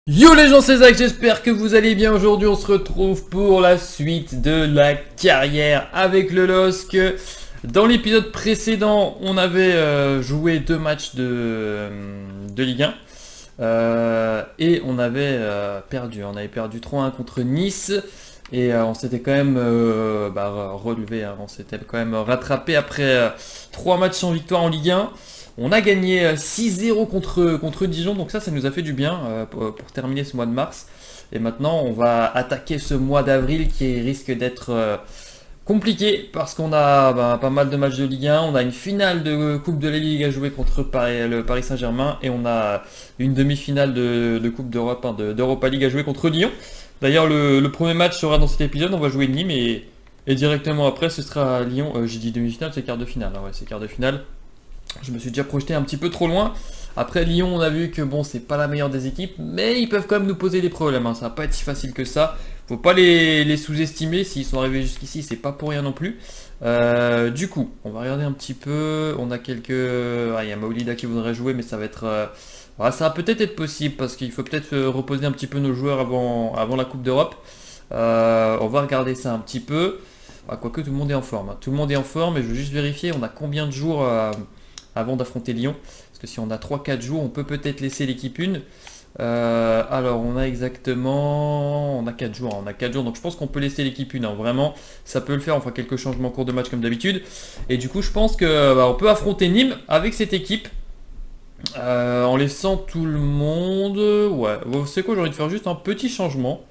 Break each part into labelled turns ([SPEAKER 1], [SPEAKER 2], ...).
[SPEAKER 1] Yo les gens, c'est Zach, j'espère que vous allez bien. Aujourd'hui on se retrouve pour la suite de la carrière avec le LOSC. Dans l'épisode précédent on avait joué 2 matchs de Ligue 1 et on avait perdu. On avait perdu 3-1 contre Nice et on s'était quand même relevé, hein. On s'était quand même rattrapé après 3 matchs sans victoire en Ligue 1. On a gagné 6-0 contre Dijon, donc ça nous a fait du bien pour terminer ce mois de mars. Et maintenant, on va attaquer ce mois d'avril qui risque d'être compliqué parce qu'on a pas mal de matchs de Ligue 1. On a une finale de Coupe de la Ligue à jouer contre le Paris Saint-Germain et on a une demi-finale de Coupe d'Europe, d'Europa League à jouer contre Lyon. D'ailleurs, le premier match sera dans cet épisode. On va jouer Nîmes et directement après, ce sera Lyon. J'ai dit demi-finale, c'est quart de finale. Hein, ouais, c'est quart de finale. Je me suis déjà projeté un petit peu trop loin. Après Lyon, on a vu que bon, c'est pas la meilleure des équipes, mais ils peuvent quand même nous poser des problèmes, hein. Ça va pas être si facile que ça. Faut pas les sous-estimer. S'ils sont arrivés jusqu'ici, c'est pas pour rien non plus. Du coup, on va regarder un petit peu. On a quelques... il y a Maoulida qui voudrait jouer, mais ça va être... ça va peut-être être possible parce qu'il faut peut-être reposer un petit peu nos joueurs avant la Coupe d'Europe. On va regarder ça un petit peu. Quoique tout le monde est en forme, hein. Tout le monde est en forme et je veux juste vérifier, on a combien de jours avant d'affronter Lyon, parce que si on a 3-4 jours, on peut peut-être laisser l'équipe une. Alors on a exactement... On a 4 jours, hein. On a 4 jours, donc je pense qu'on peut laisser l'équipe une, hein. Vraiment, ça peut le faire, on fera quelques changements en cours de match comme d'habitude. Et du coup, je pense que on peut affronter Nîmes avec cette équipe, en laissant tout le monde... Ouais, c'est quoi, j'ai envie de faire juste un petit changement.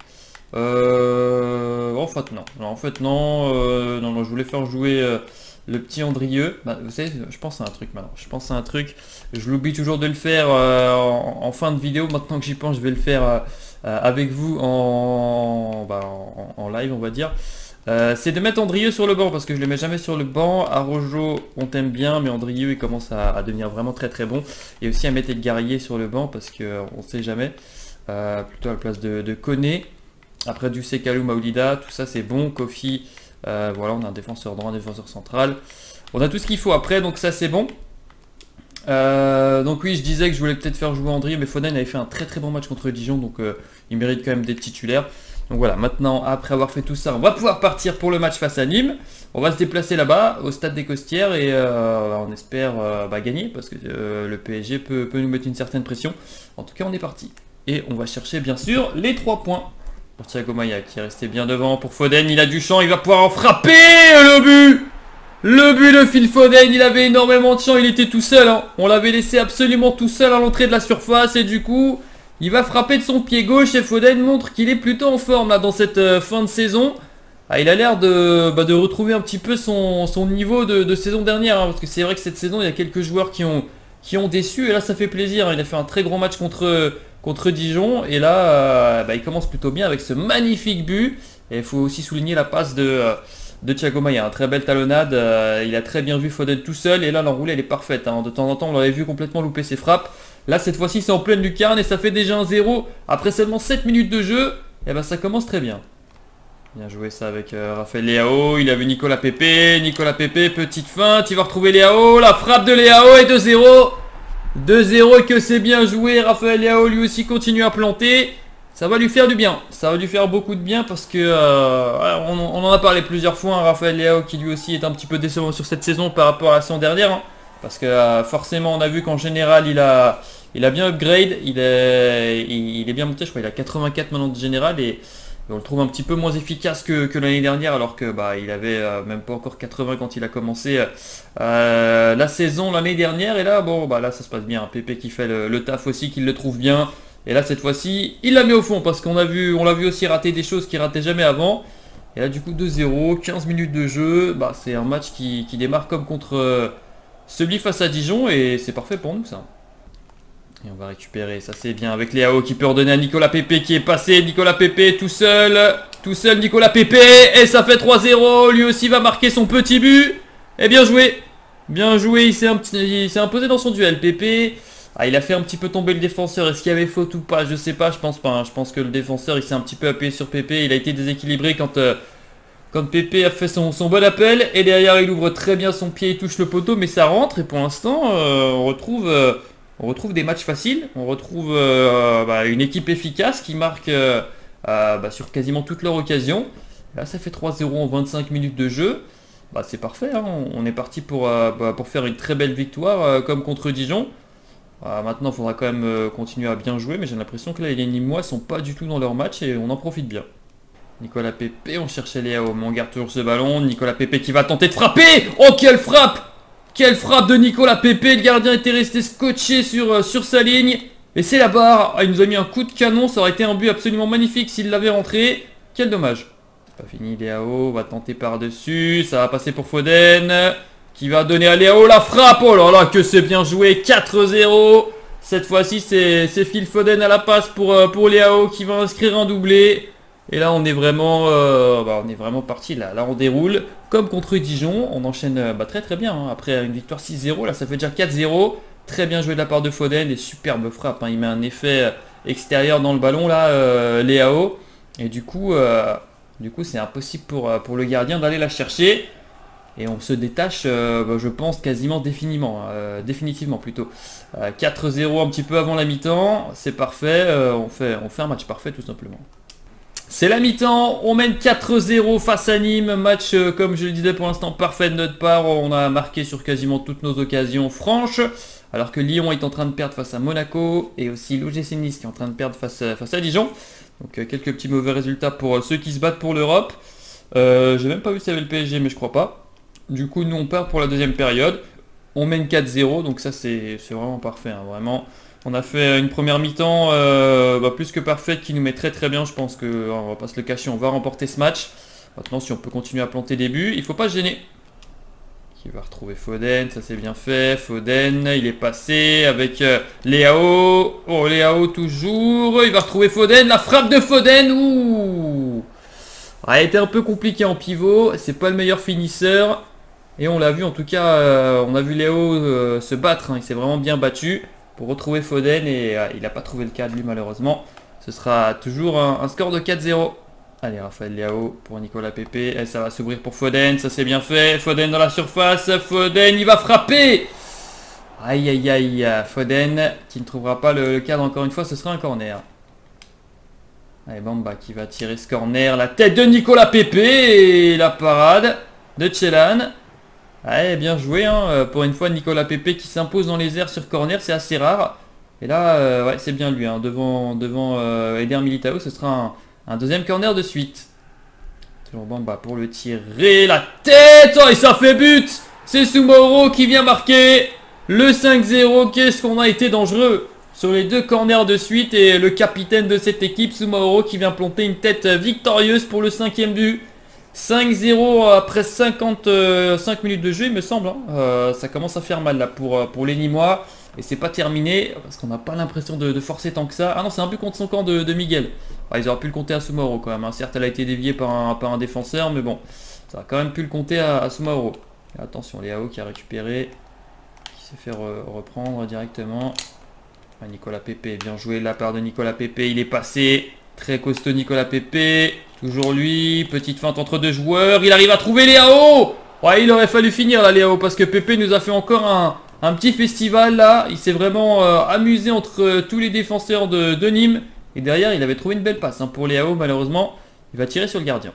[SPEAKER 1] En fait non, non, je voulais faire jouer... le petit Andrieux, vous savez, je pense à un truc maintenant. Je pense à un truc. Je l'oublie toujours de le faire en fin de vidéo. Maintenant que j'y pense, je vais le faire avec vous en live, on va dire. C'est de mettre Andrieux sur le banc parce que je le mets jamais sur le banc. Arojo, on t'aime bien, mais Andrieux il commence à devenir vraiment très très bon. Et aussi à mettre Edgarié sur le banc parce que on sait jamais. Plutôt à la place de Koné. Après du Sekalou, Maoulida, tout ça c'est bon. Kofi. Voilà, on a un défenseur droit, un défenseur central. On a tout ce qu'il faut après, donc ça c'est bon. Donc oui, je disais que je voulais peut-être faire jouer Andrieux, mais Foden avait fait un très très bon match contre Dijon, donc il mérite quand même d'être titulaire. Donc voilà, maintenant, après avoir fait tout ça, on va pouvoir partir pour le match face à Nîmes. On va se déplacer là-bas, au stade des Costières, et on espère gagner, parce que le PSG peut nous mettre une certaine pression. En tout cas, on est parti. Et on va chercher bien sûr les 3 points. Thiago Maia qui est resté bien devant pour Foden, il a du champ, il va pouvoir en frapper. Le but de Phil Foden, il avait énormément de champ, il était tout seul, hein. On l'avait laissé absolument tout seul à l'entrée de la surface et du coup il va frapper de son pied gauche et Foden montre qu'il est plutôt en forme là dans cette fin de saison. Il a l'air de retrouver un petit peu son niveau de saison dernière, hein, parce que c'est vrai que cette saison il y a quelques joueurs qui ont déçu et là ça fait plaisir, hein. Il a fait un très gros match contre Dijon et là il commence plutôt bien avec ce magnifique but. Et il faut aussi souligner la passe de Thiago Maia, une très belle talonnade. Il a très bien vu Foden tout seul et là l'enroulée elle est parfaite, hein. De temps en temps on l'avait vu complètement louper ses frappes. Là cette fois-ci c'est en pleine lucarne et ça fait déjà un 0 après seulement 7 minutes de jeu. Et ça commence très bien. Bien joué ça avec Raphaël Leao, il a vu Nicolas Pepe, petite feinte, il va retrouver Leao, la frappe de Leao et 2-0. 2-0 et que c'est bien joué. Raphaël Leao lui aussi continue à planter. Ça va lui faire du bien. Ça va lui faire beaucoup de bien parce que on en a parlé plusieurs fois, hein, Raphaël Leao qui lui aussi est un petit peu décevant sur cette saison par rapport à la saison dernière, hein, parce que forcément on a vu qu'en général il a bien upgrade. Il est bien monté, je crois il a 84 maintenant de général et on le trouve un petit peu moins efficace que l'année dernière alors que il avait même pas encore 80 quand il a commencé la saison l'année dernière. Et là là ça se passe bien, Pépé qui fait le taf aussi, qui le trouve bien. Et là cette fois-ci il la met au fond parce on l'a vu aussi rater des choses qu'il ratait jamais avant. Et là du coup 2-0, 15 minutes de jeu, c'est un match qui démarre comme contre celui face à Dijon et c'est parfait pour nous ça. Et on va récupérer, ça c'est bien avec Leao qui peut redonner à Nicolas Pepe qui est passé. Nicolas Pepe tout seul Nicolas Pepe et ça fait 3-0. Lui aussi va marquer son petit but. Et bien joué, il s'est imposé dans son duel. Pepe, il a fait un petit peu tomber le défenseur. Est-ce qu'il y avait faute ou pas? Je sais pas, je pense pas, hein. Je pense que le défenseur il s'est un petit peu appuyé sur Pepe. Il a été déséquilibré quand Pepe a fait son bon appel. Et derrière il ouvre très bien son pied, il touche le poteau mais ça rentre. Et pour l'instant on retrouve On retrouve des matchs faciles, on retrouve une équipe efficace qui marque sur quasiment toutes leurs occasions. Là ça fait 3-0 en 25 minutes de jeu. C'est parfait, hein. On est parti pour faire une très belle victoire comme contre Dijon. Maintenant il faudra quand même continuer à bien jouer, mais j'ai l'impression que là les Nîmois sont pas du tout dans leur match et on en profite bien. Nicolas Pepe, on cherchait Léao, mais on garde toujours ce ballon. Nicolas Pepe qui va tenter de frapper. Oh quelle frappe! Quelle frappe de Nicolas Pepe, le gardien était resté scotché sur sa ligne. Et c'est la barre, il nous a mis un coup de canon, ça aurait été un but absolument magnifique s'il l'avait rentré. Quel dommage. C'est pas fini, Léao va tenter par-dessus, ça va passer pour Foden. Qui va donner à Léao la frappe, oh là là que c'est bien joué, 4-0. Cette fois-ci c'est Phil Foden à la passe pour Léao qui va inscrire un doublé. Et là on est vraiment parti, là on déroule comme contre Dijon, on enchaîne très très bien, hein. Après une victoire 6-0, là ça fait déjà 4-0, très bien joué de la part de Foden, des superbes frappes, hein. Il met un effet extérieur dans le ballon là, Léao, et du coup c'est impossible pour le gardien d'aller la chercher, et on se détache je pense quasiment définitivement plutôt. 4-0 un petit peu avant la mi-temps, c'est parfait, on fait un match parfait tout simplement. C'est la mi-temps, on mène 4-0 face à Nîmes, match comme je le disais pour l'instant parfait de notre part, on a marqué sur quasiment toutes nos occasions franches, alors que Lyon est en train de perdre face à Monaco, et aussi l'OGC Nice qui est en train de perdre face à Dijon, donc quelques petits mauvais résultats pour ceux qui se battent pour l'Europe. J'ai même pas vu s'il y avait le PSG, mais je crois pas. Du coup nous on part pour la deuxième période, on mène 4-0, donc ça c'est vraiment parfait, hein, vraiment. On a fait une première mi-temps plus que parfaite qui nous met très très bien. Je pense qu'on va pas se le cacher, on va remporter ce match. Maintenant si on peut continuer à planter des buts, il faut pas se gêner. Qui va retrouver Foden, ça c'est bien fait. Foden, il est passé avec Léao. Oh Léao toujours, il va retrouver Foden, la frappe de Foden. Ouh, elle a été un peu compliquée en pivot, c'est pas le meilleur finisseur. Et on l'a vu en tout cas, on a vu Léao se battre, hein. Il s'est vraiment bien battu pour retrouver Foden et il n'a pas trouvé le cadre lui malheureusement. Ce sera toujours un score de 4-0. Allez Raphaël Léao pour Nicolas Pepe, et ça va s'ouvrir pour Foden, ça c'est bien fait. Foden dans la surface, Foden il va frapper. Aïe aïe aïe, Foden qui ne trouvera pas le cadre encore une fois, ce sera un corner. Allez Bamba qui va tirer ce corner, la tête de Nicolas Pepe et la parade de Tchelan. Ouais, bien joué, hein. Pour une fois Nicolas Pepe qui s'impose dans les airs sur corner, c'est assez rare. Et là, ouais, c'est bien lui, hein. Devant Eder Militao, ce sera un deuxième corner de suite. Toujours Bamba pour le tirer, la tête, oh, et ça fait but. C'est Soumaoro qui vient marquer le 5-0, qu'est-ce qu'on a été dangereux sur les deux corners de suite. Et le capitaine de cette équipe, Soumaoro, qui vient planter une tête victorieuse pour le 5e but. 5-0 après 55 minutes de jeu il me semble, hein. Ça commence à faire mal là pour les Nîmois. Et c'est pas terminé parce qu'on n'a pas l'impression de forcer tant que ça. Ah non, c'est un but contre son camp de Miguel. Ils auraient pu le compter à Soumaoro quand même, hein. Certes elle a été déviée par un défenseur, mais bon, ça a quand même pu le compter à Soumaoro. Attention, Léao qui a récupéré, qui s'est fait reprendre directement. Nicolas Pepe, bien joué de la part de Nicolas Pepe, il est passé. Très costaud Nicolas Pepe, toujours lui, petite feinte entre deux joueurs, il arrive à trouver Léao. Ouais, il aurait fallu finir là Léao, parce que Pepe nous a fait encore un petit festival là, il s'est vraiment amusé entre tous les défenseurs de Nîmes, et derrière il avait trouvé une belle passe, hein, pour Léao. Malheureusement, il va tirer sur le gardien.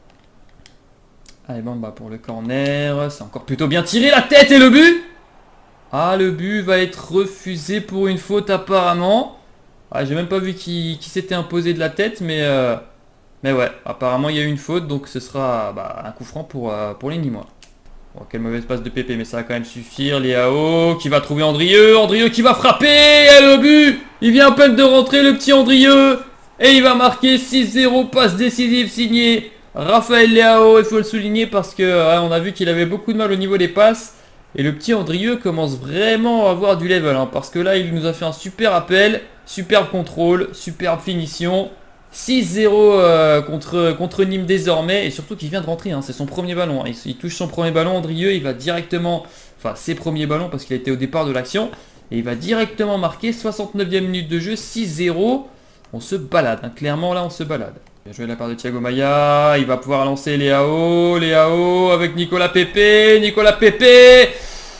[SPEAKER 1] Allez Bamba pour le corner, c'est encore plutôt bien tiré, la tête et le but. Ah, le but va être refusé pour une faute apparemment. Ah, j'ai même pas vu qui s'était imposé de la tête, mais ouais, apparemment il y a eu une faute, donc ce sera un coup franc pour les Nîmois. Bon, quelle mauvaise passe de Pepe, mais ça va quand même suffire. Léao qui va trouver Andrieux, Andrieux qui va frapper, et le but, il vient à peine de rentrer le petit Andrieux, et il va marquer 6-0, passe décisive signée Raphaël Léao. Il faut le souligner parce que on a vu qu'il avait beaucoup de mal au niveau des passes. Et le petit Andrieux commence vraiment à avoir du level, hein, parce que là il nous a fait un super appel, superbe contrôle, superbe finition. 6-0 contre Nîmes désormais, et surtout qu'il vient de rentrer, hein, c'est son premier ballon, hein. Il touche son premier ballon, Andrieux, il va directement, enfin ses premiers ballons parce qu'il a été au départ de l'action, et il va directement marquer. 69e minute de jeu, 6-0, on se balade, hein, clairement là on se balade. Bien joué de la part de Thiago Maia, il va pouvoir lancer Léao avec Nicolas Pepe,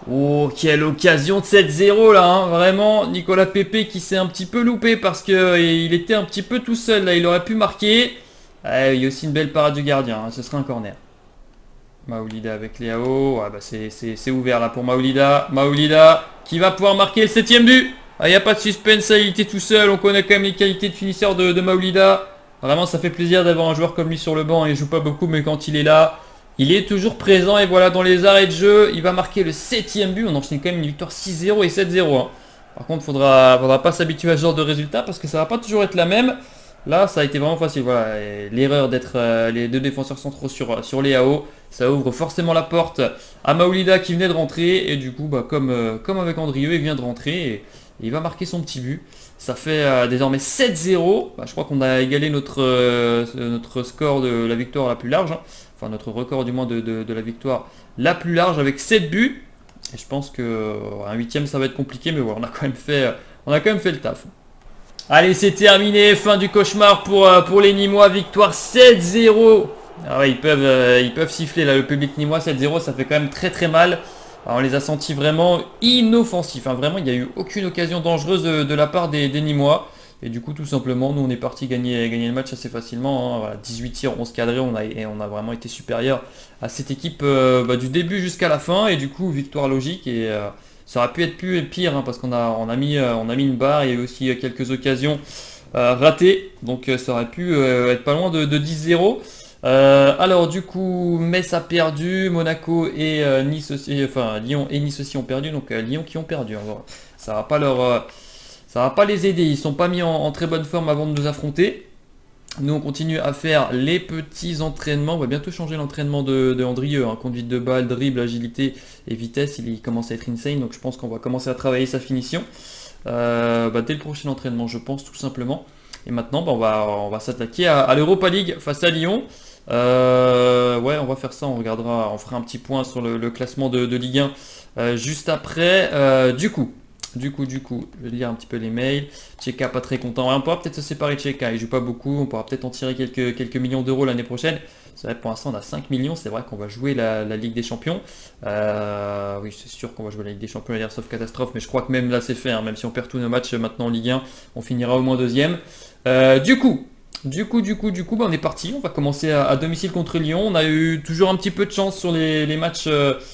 [SPEAKER 1] Oh, quelle occasion de 7-0 là, hein. Vraiment, Nicolas Pepe qui s'est un petit peu loupé parce que il était un petit peu tout seul là, il aurait pu marquer. Il y a aussi une belle parade du gardien, hein. Ce serait un corner. Maoulida avec Léao, ouais, bah c'est ouvert là pour Maoulida. Maoulida qui va pouvoir marquer le 7ème but. Il n'y a pas de suspense, il était tout seul, on connaît quand même les qualités de finisseur de Maoulida. Vraiment ça fait plaisir d'avoir un joueur comme lui sur le banc, il joue pas beaucoup mais quand il est là, il est toujours présent. Et voilà, dans les arrêts de jeu, il va marquer le 7ème but. On enchaîne quand même une victoire 6-0 et 7-0, hein. Par contre faudra pas s'habituer à ce genre de résultat parce que ça va pas toujours être la même. Là, ça a été vraiment facile. Voilà, l'erreur d'être les deux défenseurs centraux sur Léao, ça ouvre forcément la porte à Maoulida qui venait de rentrer. Et du coup, bah, comme avec Andrieux, il vient de rentrer et il va marquer son petit but. Ça fait désormais 7-0. Bah, je crois qu'on a égalé notre score de la victoire la plus large, hein. Enfin, notre record du moins de la victoire la plus large avec 7 buts. Et je pense qu'un 8ème, ça va être compliqué. Mais voilà, on a quand même fait le taf. Allez, c'est terminé, fin du cauchemar pour les Nîmois, victoire 7-0. Ah ouais, ils peuvent siffler là, le public nîmois. 7-0, ça fait quand même très très mal. Alors, on les a sentis vraiment inoffensifs, hein. Vraiment, il n'y a eu aucune occasion dangereuse de la part des Nîmois. Et du coup, tout simplement, nous on est parti gagner le match assez facilement, hein. Voilà, 18 tirs, 11 cadrés, on a vraiment été supérieur à cette équipe du début jusqu'à la fin. Et du coup, victoire logique et... ça aurait pu être plus pire, hein, parce qu'on a mis une barre. Il y a eu aussi quelques occasions ratées. Donc ça aurait pu être pas loin de 10-0. Alors du coup, Metz a perdu. Monaco et Nice aussi, enfin Lyon et Nice aussi ont perdu. Donc Lyon qui ont perdu, hein. Voilà. Ça va pas les aider. Ils sont pas mis en très bonne forme avant de nous affronter. Nous on continue à faire les petits entraînements. On va bientôt changer l'entraînement de Andrieux, hein. Conduite de balle, dribble, agilité et vitesse. Il commence à être insane, donc je pense qu'on va commencer à travailler sa finition dès le prochain entraînement, je pense, tout simplement. Et maintenant on va s'attaquer à l'Europa League face à Lyon. Ouais, on va faire ça, on fera un petit point sur le classement de Ligue 1 juste après. Du coup, je vais lire un petit peu les mails. Tcheka pas très content. Ouais, on pourra peut-être se séparer de Tcheka, il joue pas beaucoup. On pourra peut-être en tirer quelques millions d'euros l'année prochaine. C'est vrai, pour l'instant on a 5 millions. C'est vrai qu'on va jouer la Ligue des Champions. Oui, c'est sûr qu'on va jouer la Ligue des Champions, sauf catastrophe. Mais je crois que même là c'est fait, hein. Même si on perd tous nos matchs maintenant en Ligue 1, on finira au moins deuxième. Du coup, on est parti. On va commencer à domicile contre Lyon. On a eu toujours un petit peu de chance sur les matchs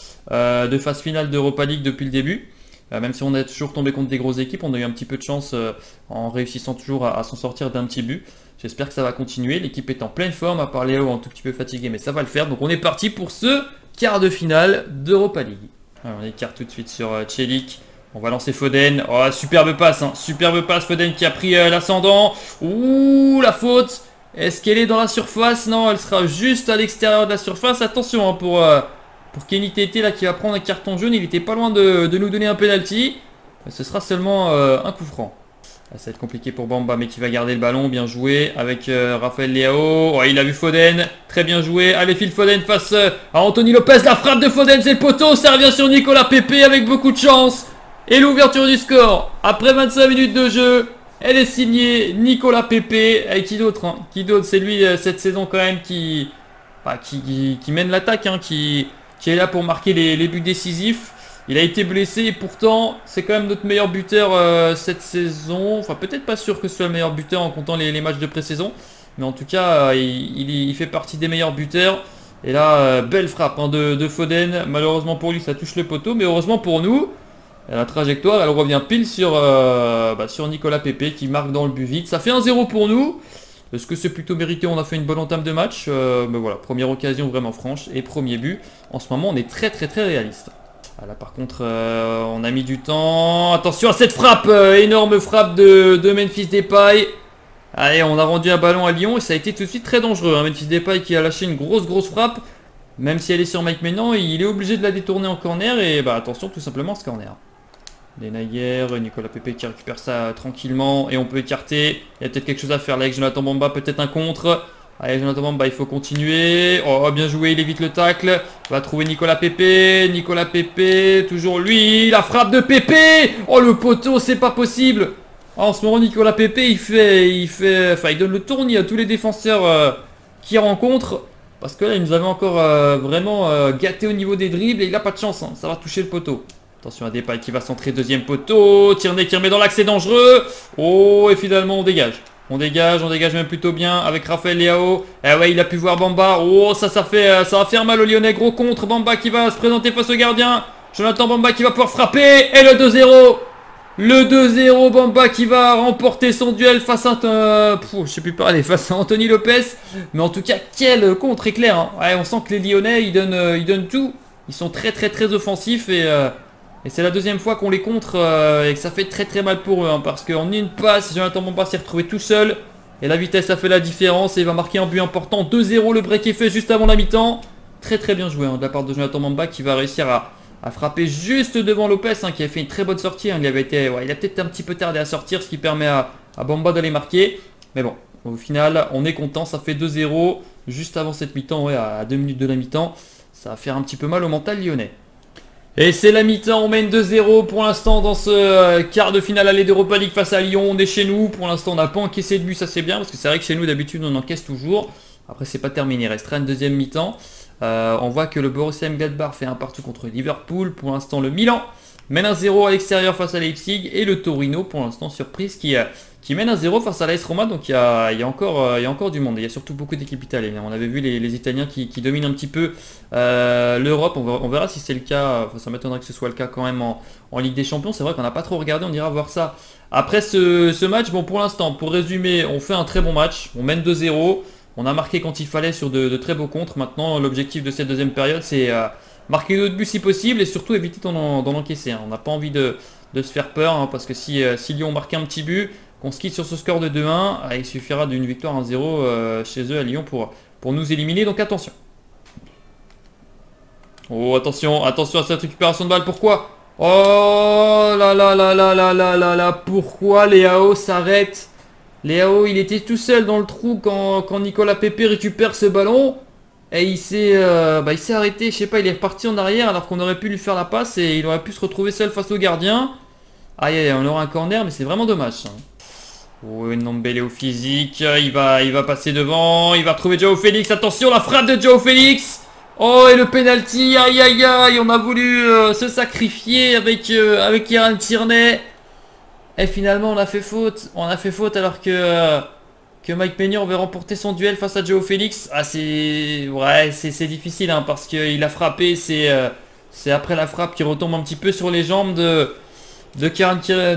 [SPEAKER 1] de phase finale d'Europa League depuis le début. Même si on a toujours tombé contre des grosses équipes, on a eu un petit peu de chance en réussissant toujours à s'en sortir d'un petit but. J'espère que ça va continuer. L'équipe est en pleine forme, à part Léo un tout petit peu fatigué, mais ça va le faire. Donc on est parti pour ce quart de finale d'Europa League. Alors, on écarte tout de suite sur Celik. On va lancer Foden. Oh, superbe passe, hein. Superbe passe, Foden qui a pris l'ascendant. Ouh, la faute. Est-ce qu'elle est dans la surface? Non, elle sera juste à l'extérieur de la surface. Attention, hein, pour Kenny Tété là qui va prendre un carton jaune, il était pas loin de nous donner un penalty. Ce sera seulement un coup franc. Ça va être compliqué pour Bamba, mais qui va garder le ballon. Bien joué avec Raphaël Leao. Oh, il a vu Foden, très bien joué. Allez, Phil Foden face à Anthony Lopez. La frappe de Foden, c'est le poteau. Ça revient sur Nicolas Pepe avec beaucoup de chance. Et l'ouverture du score après 25 minutes de jeu. Elle est signée Nicolas Pepe. Et qui d'autre, hein? Qui d'autre? C'est lui cette saison quand même qui mène l'attaque, hein, qui est là pour marquer les buts décisifs. Il a été blessé et pourtant c'est quand même notre meilleur buteur cette saison. Enfin, peut-être pas sûr que ce soit le meilleur buteur en comptant les matchs de pré-saison. Mais en tout cas, il fait partie des meilleurs buteurs. Et là, belle frappe, hein, de Foden. Malheureusement pour lui, ça touche le poteau. Mais heureusement pour nous, la trajectoire, elle revient pile sur Nicolas Pepe qui marque dans le but vide. Ça fait 1-0 pour nous. Est-ce que c'est plutôt mérité? On a fait une bonne entame de match. Mais voilà, première occasion vraiment franche et premier but. En ce moment, on est très réaliste. Ah, là par contre, on a mis du temps. Attention à cette frappe, énorme frappe de Memphis Depay. Allez, on a rendu un ballon à Lyon et ça a été tout de suite très dangereux, hein. Memphis Depay qui a lâché une grosse frappe. Même si elle est sur Mike maintenant, il est obligé de la détourner en corner. Et attention tout simplement ce corner. Denayer, Nicolas Pepe qui récupère ça tranquillement et on peut écarter. Il y a peut-être quelque chose à faire là avec Jonathan Bamba, peut-être un contre. Allez, Jonathan Bamba, il faut continuer. Oh, bien joué, il évite le tacle. Va trouver Nicolas Pepe. Nicolas Pepe, toujours lui. La frappe de Pepe. Oh, le poteau, c'est pas possible. Oh, en ce moment, Nicolas Pepe, il donne le tournis à tous les défenseurs qu'il rencontre. Parce que là, il nous avait encore vraiment gâté au niveau des dribbles et il a pas de chance, hein. Ça va toucher le poteau. Attention à Depay qui va centrer deuxième poteau. Tierney qui remet dans l'axe, c'est dangereux. Oh, et finalement on dégage. On dégage même plutôt bien avec Raphaël Leao. Eh ouais, il a pu voir Bamba. Oh, ça va faire mal au Lyonnais. Gros contre. Bamba qui va se présenter face au gardien. Jonathan Bamba qui va pouvoir frapper. Et le 2-0. Le 2-0, Bamba qui va remporter son duel face à... je sais plus parler, face à Anthony Lopez. Mais en tout cas, quel contre éclair. Hein. Ouais, on sent que les Lyonnais, ils donnent tout. Ils sont très offensifs et c'est la deuxième fois qu'on les contre et que ça fait très mal pour eux. Hein, parce qu'en une passe, Jonathan Bamba s'est retrouvé tout seul. Et la vitesse a fait la différence et il va marquer un but important. 2-0, le break est fait juste avant la mi-temps. Très bien joué hein, de la part de Jonathan Bamba qui va réussir à frapper juste devant Lopez hein, qui a fait une très bonne sortie. Hein. Il a peut-être un petit peu tardé à sortir, ce qui permet à Bamba d'aller marquer. Mais bon, au final, on est content. Ça fait 2-0 juste avant cette mi-temps, ouais, à 2 minutes de la mi-temps. Ça va faire un petit peu mal au mental lyonnais. Et c'est la mi-temps, on mène 2-0 pour l'instant dans ce quart de finale aller d'Europa League face à Lyon. On est chez nous, pour l'instant on n'a pas encaissé de but, ça c'est bien, parce que c'est vrai que chez nous d'habitude on encaisse toujours. Après c'est pas terminé, il restera une deuxième mi-temps. On voit que le Borussia Mönchengladbach fait un partout contre Liverpool. Pour l'instant le Milan mène 1-0 à l'extérieur face à Leipzig. Et le Torino pour l'instant surprise qui mène 1-0 face à l'AS Roma. Donc il y a encore du monde. Il y a surtout beaucoup d'équipes italiennes. On avait vu les Italiens qui dominent un petit peu l'Europe. On verra si c'est le cas. Enfin, ça m'étonnerait que ce soit le cas quand même en Ligue des Champions. C'est vrai qu'on n'a pas trop regardé. On ira voir ça après ce match. Bon, pour l'instant, pour résumer, on fait un très bon match. On mène 2-0. On a marqué quand il fallait sur de très beaux contres. Maintenant, l'objectif de cette deuxième période, c'est marquer d'autres buts si possible et surtout éviter d'en encaisser. Hein. On n'a pas envie de se faire peur hein, parce que si Lyon marque un petit but, qu'on se quitte sur ce score de 2-1, il suffira d'une victoire 1-0 chez eux à Lyon pour nous éliminer. Donc attention. Oh, attention à cette récupération de balle. Pourquoi? Oh là, pourquoi Leao s'arrête? Leao, il était tout seul dans le trou quand Nicolas Pepe récupère ce ballon. Et il s'est arrêté, je sais pas, il est reparti en arrière alors qu'on aurait pu lui faire la passe et il aurait pu se retrouver seul face au gardien. Aïe, on aura un corner, mais c'est vraiment dommage. Oh, Ndombele au physique, il va passer devant, il va retrouver Joao Félix. Attention, la frappe de Joao Félix. Oh, et le penalty, aïe, on a voulu se sacrifier avec Kieran Tierney. Et finalement on a fait faute alors que Mike Maignan avait remporté son duel face à Joao Félix. Ah c'est difficile hein, parce qu'il a frappé, c'est après la frappe qui retombe un petit peu sur les jambes de Kieran Tierney,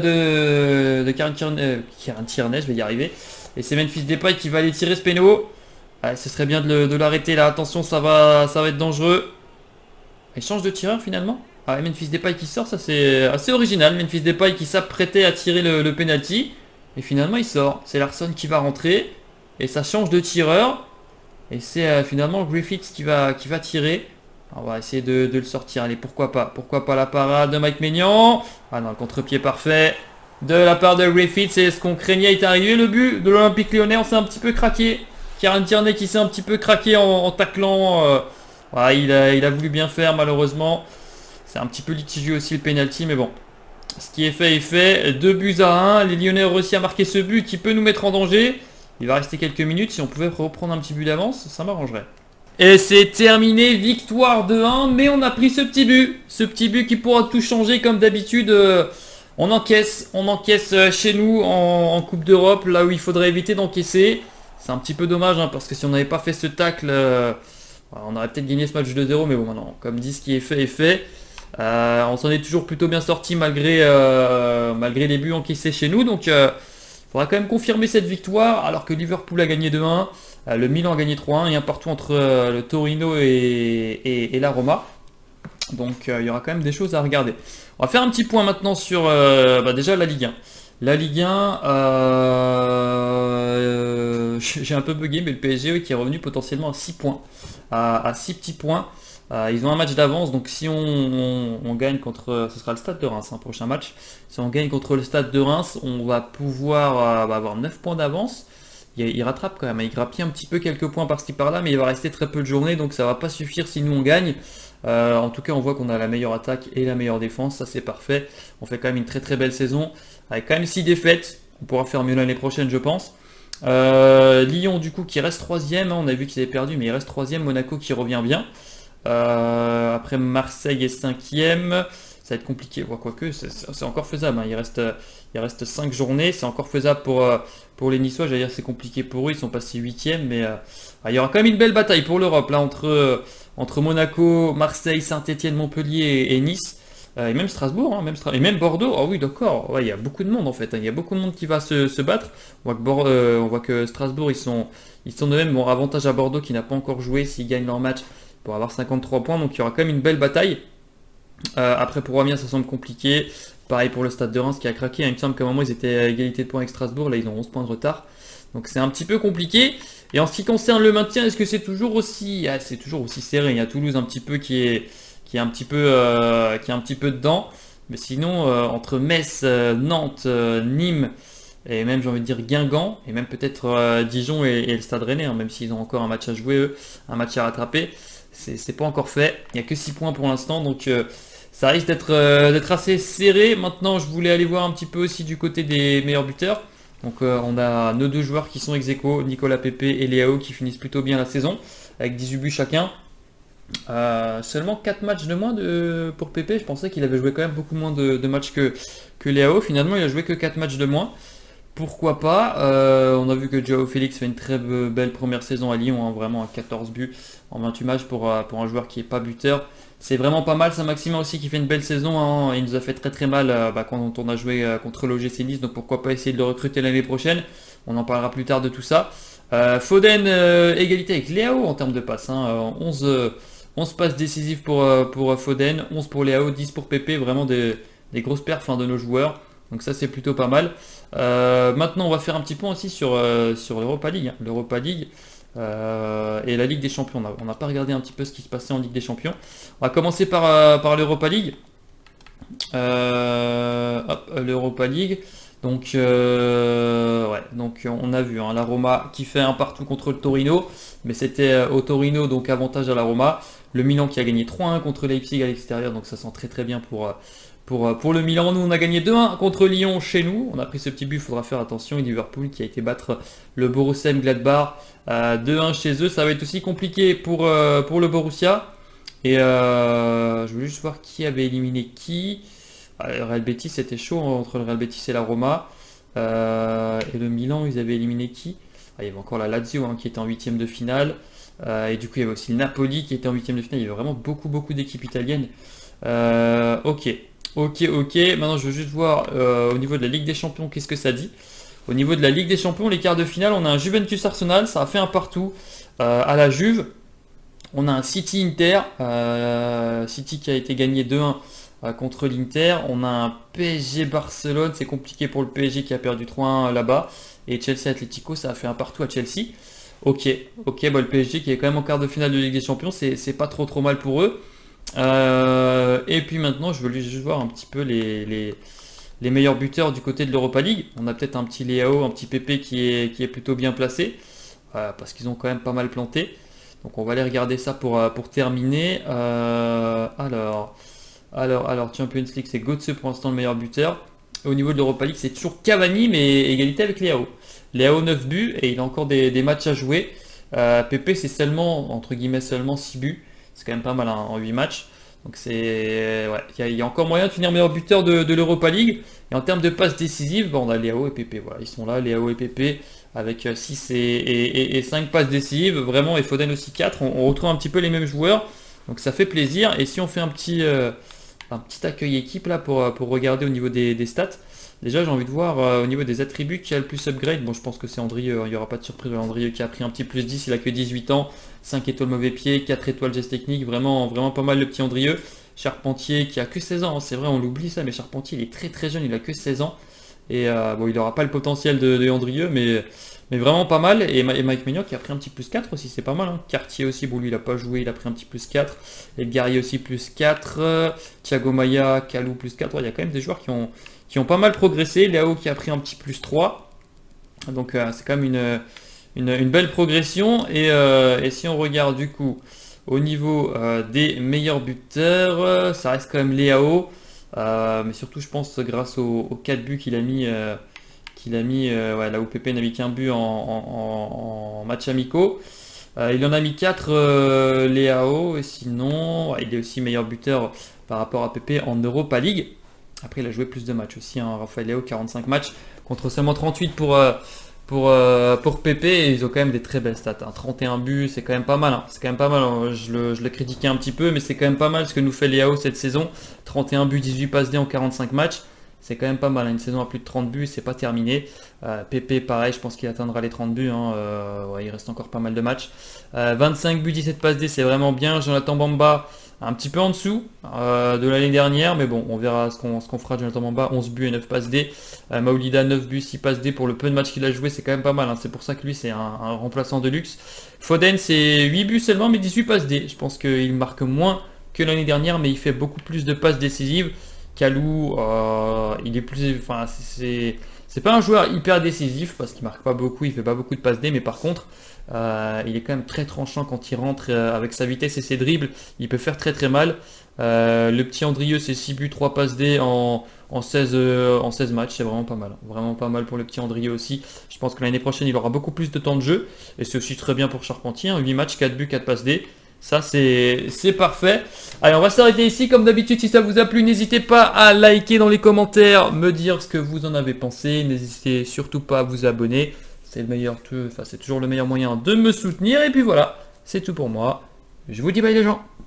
[SPEAKER 1] je vais y arriver. Et c'est Memphis Depay qui va aller tirer ce péno. Ce serait bien de l'arrêter là, attention ça va être dangereux. Il change de tireur finalement. Ah, Memphis Depay qui sort, ça c'est assez original. Memphis Depay qui s'apprêtait à tirer le penalty. Et finalement il sort. C'est Larsson qui va rentrer. Et ça change de tireur. Et c'est finalement Griffiths qui va tirer. On va essayer de le sortir. Allez, pourquoi pas la parade de Mike Maignan. Ah non, le contre-pied parfait de la part de Griffiths. Et ce qu'on craignait est arrivé. Le but de l'Olympique Lyonnais, on s'est un petit peu craqué. Kieran Tierney qui s'est un petit peu craqué en taclant. Il a voulu bien faire malheureusement. C'est un petit peu litigieux aussi le penalty, mais bon. Ce qui est fait est fait. 2-1. Les Lyonnais ont réussi à marquer ce but qui peut nous mettre en danger. Il va rester quelques minutes. Si on pouvait reprendre un petit but d'avance, ça m'arrangerait. Et c'est terminé. Victoire 2-1. Mais on a pris ce petit but. Ce petit but qui pourra tout changer comme d'habitude. On encaisse chez nous en Coupe d'Europe. Là où il faudrait éviter d'encaisser. C'est un petit peu dommage hein, parce que si on n'avait pas fait ce tacle, on aurait peut-être gagné ce match 2-0. Mais bon, non. Comme dit, ce qui est fait est fait. On s'en est toujours plutôt bien sorti malgré les buts encaissés chez nous. Donc il faudra quand même confirmer cette victoire alors que Liverpool a gagné 2-1, le Milan a gagné 3-1 et un partout entre le Torino et la Roma. Donc il y aura quand même des choses à regarder. On va faire un petit point maintenant sur déjà la Ligue 1. La Ligue 1, j'ai un peu bugué, mais le PSG qui est revenu potentiellement à 6 points, à 6 petits points. Ils ont un match d'avance, donc si on gagne contre, ce sera le Stade de Reims, prochain match. Si on gagne contre le Stade de Reims, on va pouvoir avoir 9 points d'avance. Il rattrape quand même, il grappille un petit peu quelques points par-ci par-là, mais il va rester très peu de journées, donc ça va pas suffire si nous on gagne. En tout cas, on voit qu'on a la meilleure attaque et la meilleure défense, ça c'est parfait. On fait quand même une très belle saison, avec quand même 6 défaites. On pourra faire mieux l'année prochaine, je pense. Lyon, du coup, qui reste 3ème, on a vu qu'ils avaient perdu, mais il reste 3ème. Monaco qui revient bien. Après Marseille est 5ème. ça va être compliqué. Quoique, c'est encore faisable, hein. Il reste 5 journées, c'est encore faisable pour les Niçois. J'allais dire c'est compliqué pour eux, ils sont passés 8e, mais il y aura quand même une belle bataille pour l'Europe là entre Monaco, Marseille, Saint-Etienne, Montpellier et Nice. Et même Strasbourg, hein, et même Bordeaux. Ah oui, d'accord. Ouais, il y a beaucoup de monde en fait, hein. Il y a beaucoup de monde qui va se battre. On voit que Strasbourg, ils sont de même. Bon, avantage à Bordeaux qui n'a pas encore joué. S'ils gagnent leur match pour avoir 53 points, donc il y aura quand même une belle bataille. Après, pour Amiens, ça semble compliqué. Pareil pour le Stade de Reims qui a craqué. Il me semble qu'à un moment, ils étaient à égalité de points avec Strasbourg. Là, ils ont 11 points de retard. Donc c'est un petit peu compliqué. Et en ce qui concerne le maintien, est-ce que c'est toujours aussi... Ah, c'est toujours aussi serré. Il y a Toulouse un petit peu qui est un petit peu dedans. Mais sinon, entre Metz, Nantes, Nîmes, et même j'ai envie de dire Guingamp, et même peut-être Dijon et le Stade Rennais, hein, même s'ils ont encore un match à jouer, eux, un match à rattraper, c'est pas encore fait. Il n'y a que 6 points pour l'instant, donc ça risque d'être assez serré. Maintenant, je voulais aller voir un petit peu aussi du côté des meilleurs buteurs. Donc on a nos 2 joueurs qui sont ex aequo, Nicolas Pepe et Léao, qui finissent plutôt bien la saison, avec 18 buts chacun. Seulement 4 matchs de moins pour Pepe. Je pensais qu'il avait joué quand même beaucoup moins de matchs que Léao. Finalement, il a joué que 4 matchs de moins. Pourquoi pas. On a vu que Joao Félix fait une très belle première saison à Lyon, hein, vraiment à 14 buts en 28 matchs pour un joueur qui n'est pas buteur. C'est vraiment pas mal. Saint-Maximin aussi qui fait une belle saison, hein. Il nous a fait très mal quand on a joué contre l'OGC Nice. Donc pourquoi pas essayer de le recruter l'année prochaine. On en parlera plus tard de tout ça. Foden, égalité avec Léao en termes de passes, hein. 11 passes décisives pour Foden, 11 pour Léao, 10 pour Pepe, vraiment des grosses perfs, hein, de nos joueurs. Donc ça c'est plutôt pas mal. Maintenant on va faire un petit point aussi sur l'Europa League, hein. L'Europa League et la Ligue des Champions. On n'a pas regardé un petit peu ce qui se passait en Ligue des Champions. On va commencer par l'Europa League. L'Europa League. Donc, donc on a vu, hein, la Roma qui fait un partout contre le Torino, mais c'était au Torino, donc avantage à la Roma. Le Milan qui a gagné 3-1 contre Leipzig à l'extérieur, donc ça sent très bien pour le Milan. Nous on a gagné 2-1 contre Lyon chez nous. On a pris ce petit but, il faudra faire attention. Et Liverpool qui a été battre le Borussia Mönchengladbach 2-1 chez eux. Ça va être aussi compliqué pour le Borussia. Et je voulais juste voir qui avait éliminé qui. Le Real Betis, c'était chaud entre le Real Betis et la Roma. Et le Milan, ils avaient éliminé qui? Il y avait encore la Lazio, hein, qui était en 8e de finale. Et du coup, il y avait aussi le Napoli qui était en 8e de finale. Il y avait vraiment beaucoup d'équipes italiennes. Ok. Maintenant, je veux juste voir au niveau de la Ligue des Champions, qu'est-ce que ça dit. Au niveau de la Ligue des Champions, les quarts de finale, on a un Juventus Arsenal. Ça a fait un partout à la Juve. On a un City Inter. City qui a été gagné 2-1. Contre l'Inter, on a un PSG Barcelone, c'est compliqué pour le PSG qui a perdu 3-1 là-bas, et Chelsea Atlético, ça a fait un partout à Chelsea. Ok, le PSG qui est quand même en quart de finale de Ligue des Champions, c'est pas trop mal pour eux. Et puis maintenant, je veux juste voir un petit peu les meilleurs buteurs du côté de l'Europa League. On a peut-être un petit Léao, un petit Pepe qui est plutôt bien placé, parce qu'ils ont quand même pas mal planté. Donc on va aller regarder ça pour terminer. Alors, Champions League, c'est Götze pour l'instant le meilleur buteur. Et au niveau de l'Europa League, c'est toujours Cavani, mais égalité avec Léao. Léao 9 buts et il a encore des matchs à jouer. Pepe, c'est seulement, entre guillemets, seulement 6 buts. C'est quand même pas mal, hein, en 8 matchs. Donc il y a encore moyen de finir meilleur buteur de l'Europa League. Et en termes de passes décisives, on a Léao et Pepe. Voilà, ils sont là, Léao et Pepe, avec 6 et 5 passes décisives. Vraiment, et Foden aussi 4. On retrouve un petit peu les mêmes joueurs. Donc ça fait plaisir. Et si on fait un petit accueil équipe là pour regarder au niveau des stats. Déjà j'ai envie de voir au niveau des attributs qui a le plus upgrade. Bon, je pense que c'est Andrieux, il n'y aura pas de surprise. Andrieux qui a pris un petit plus 10, il a que 18 ans, 5 étoiles mauvais pied, 4 étoiles geste technique, vraiment pas mal le petit Andrieux. Charpentier qui a que 16 ans, hein, c'est vrai on l'oublie ça, mais Charpentier il est très jeune, il a que 16 ans. Et bon, il n'aura pas le potentiel de Andrieux, mais vraiment pas mal. Et Mike Maignan qui a pris un petit plus 4 aussi, c'est pas mal, hein. Cartier aussi, bon lui il a pas joué, il a pris un petit plus 4. Et Gary aussi plus 4. Thiago Maia, Kalou plus 4. Ouais, il y a quand même des joueurs qui ont pas mal progressé. Léao qui a pris un petit plus 3. Donc c'est quand même une belle progression. Et si on regarde du coup au niveau des meilleurs buteurs, ça reste quand même Léao. Mais surtout je pense grâce aux 4 buts qu'il a mis. Là où Pepe n'a mis qu'un but en match amicaux. Il en a mis 4 Léao, et sinon il est aussi meilleur buteur par rapport à Pepe en Europa League. Après, il a joué plus de matchs aussi, hein. Rafael Leao, 45 matchs contre seulement 38 pour Pepe, et ils ont quand même des très belles stats, hein. 31 buts, c'est quand même pas mal, hein. C'est quand même pas mal, hein. Je l'ai critiqué un petit peu, mais c'est quand même pas mal ce que nous fait Leao cette saison. 31 buts, 18 passes D en 45 matchs. C'est quand même pas mal, hein. Une saison à plus de 30 buts, c'est pas terminé. Pepe, pareil, je pense qu'il atteindra les 30 buts, hein. Ouais, il reste encore pas mal de matchs. 25 buts, 17 passes D, c'est vraiment bien. Jonathan Bamba, un petit peu en dessous de l'année dernière, mais bon, on verra ce qu'on fera de Jonathan Bamba. 11 buts et 9 passes D. Maoulida, 9 buts, 6 passes D. Pour le peu de matchs qu'il a joué, c'est quand même pas mal, hein. C'est pour ça que lui, c'est un remplaçant de luxe. Foden, c'est 8 buts seulement, mais 18 passes D. Je pense qu'il marque moins que l'année dernière, mais il fait beaucoup plus de passes décisives. Kalou, il est plus, enfin, c'est pas un joueur hyper décisif parce qu'il marque pas beaucoup, il fait pas beaucoup de passes D, mais par contre, il est quand même très tranchant quand il rentre avec sa vitesse et ses dribbles, il peut faire très très mal. Le petit Andrieux, c'est 6 buts, 3 passes D en 16 matchs, c'est vraiment pas mal pour le petit Andrieux aussi. Je pense que l'année prochaine, il aura beaucoup plus de temps de jeu, et c'est aussi très bien pour Charpentier, hein. 8 matchs, 4 buts, 4 passes D. Ça, c'est parfait. Allez, on va s'arrêter ici. Comme d'habitude, si ça vous a plu, n'hésitez pas à liker dans les commentaires, me dire ce que vous en avez pensé. N'hésitez surtout pas à vous abonner. C'est c'est toujours le meilleur moyen de me soutenir. Et puis voilà, c'est tout pour moi. Je vous dis bye les gens.